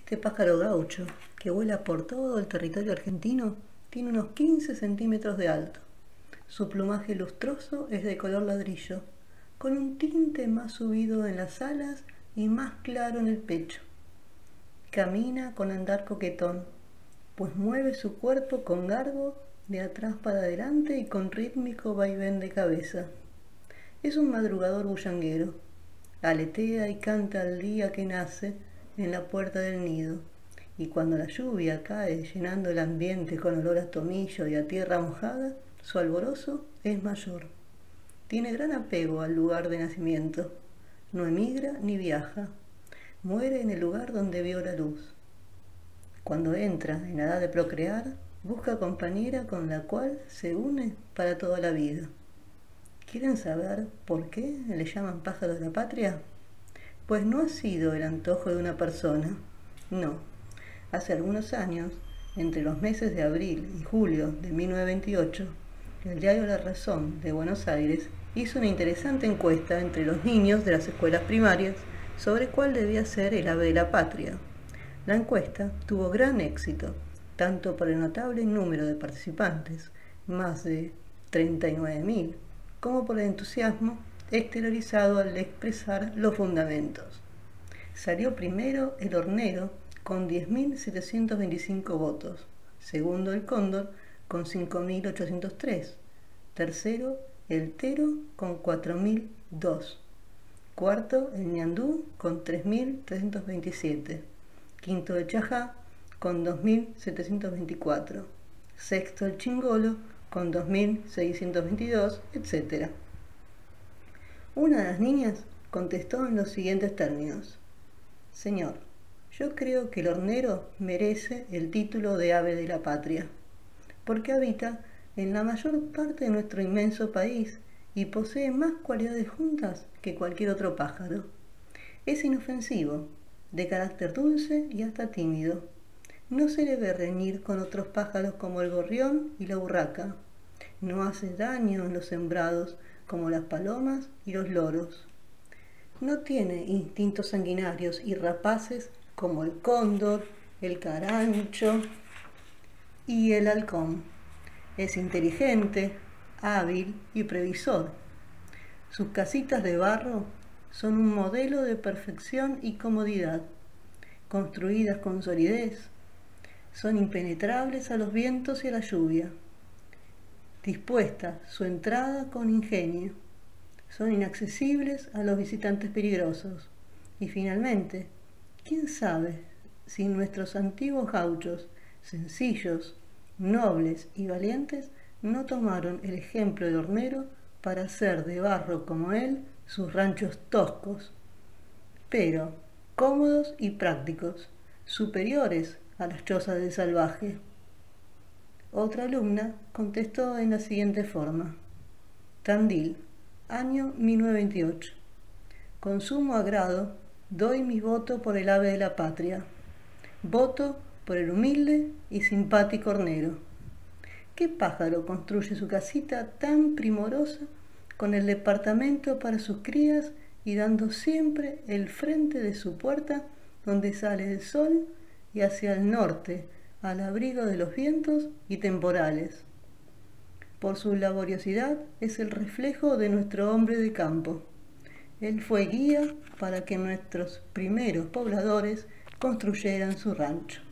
Este pájaro gaucho, que vuela por todo el territorio argentino, tiene unos 15 centímetros de alto. Su plumaje lustroso es de color ladrillo, con un tinte más subido en las alas y más claro en el pecho. Camina con andar coquetón, pues mueve su cuerpo con garbo de atrás para adelante y con rítmico vaivén de cabeza. Es un madrugador bullanguero, aletea y canta al día que nace en la puerta del nido, y cuando la lluvia cae llenando el ambiente con olor a tomillo y a tierra mojada, su alborozo es mayor. Tiene gran apego al lugar de nacimiento, no emigra ni viaja, muere en el lugar donde vio la luz. Cuando entra en la edad de procrear, busca compañera con la cual se une para toda la vida. ¿Quieren saber por qué le llaman pájaro de la patria? Pues no ha sido el antojo de una persona, no. Hace algunos años, entre los meses de abril y julio de 1928, el diario La Razón de Buenos Aires hizo una interesante encuesta entre los niños de las escuelas primarias sobre cuál debía ser el ave de la patria. La encuesta tuvo gran éxito, tanto por el notable número de participantes, más de 39.000, como por el entusiasmo exteriorizado al expresar los fundamentos. Salió primero el hornero con 10.725 votos, segundo el cóndor con 5.803, tercero el tero con 4.002, cuarto el ñandú con 3.327, quinto el chajá con 2.724, sexto el chingolo con 2.622, etc. Una de las niñas contestó en los siguientes términos: Señor, yo creo que el hornero merece el título de ave de la patria, porque habita en la mayor parte de nuestro inmenso país y posee más cualidades juntas que cualquier otro pájaro. Es inofensivo, de carácter dulce y hasta tímido. No se le ve reñir con otros pájaros como el gorrión y la urraca. No hace daño en los sembrados como las palomas y los loros. No tiene instintos sanguinarios y rapaces como el cóndor, el carancho y el halcón. Es inteligente, hábil y previsor. Sus casitas de barro son un modelo de perfección y comodidad, construidas con solidez. Son impenetrables a los vientos y a la lluvia. Dispuesta su entrada con ingenio. Son inaccesibles a los visitantes peligrosos. Y finalmente, ¿quién sabe si nuestros antiguos gauchos, sencillos, nobles y valientes, no tomaron el ejemplo del hornero para hacer de barro como él sus ranchos toscos, pero cómodos y prácticos, superiores a las chozas del salvaje? Otra alumna contestó en la siguiente forma: Tandil, año 1928. Con sumo agrado doy mi voto por el ave de la patria. Voto por el humilde y simpático hornero. ¿Qué pájaro construye su casita tan primorosa con el departamento para sus crías y dando siempre el frente de su puerta donde sale el sol y hacia el norte, al abrigo de los vientos y temporales? Por su laboriosidad es el reflejo de nuestro hombre de campo. Él fue guía para que nuestros primeros pobladores construyeran su rancho.